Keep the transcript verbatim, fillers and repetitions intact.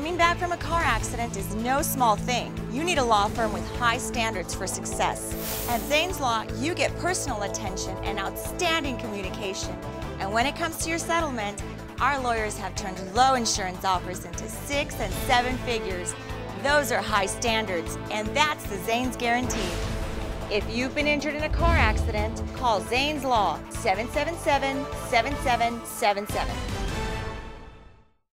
Coming back from a car accident is no small thing. You need a law firm with high standards for success. At Zanes Law, you get personal attention and outstanding communication. And when it comes to your settlement, our lawyers have turned low insurance offers into six and seven figures. Those are high standards, and that's the Zanes guarantee. If you've been injured in a car accident, call Zanes Law, seven seven seven, seven seven seven seven.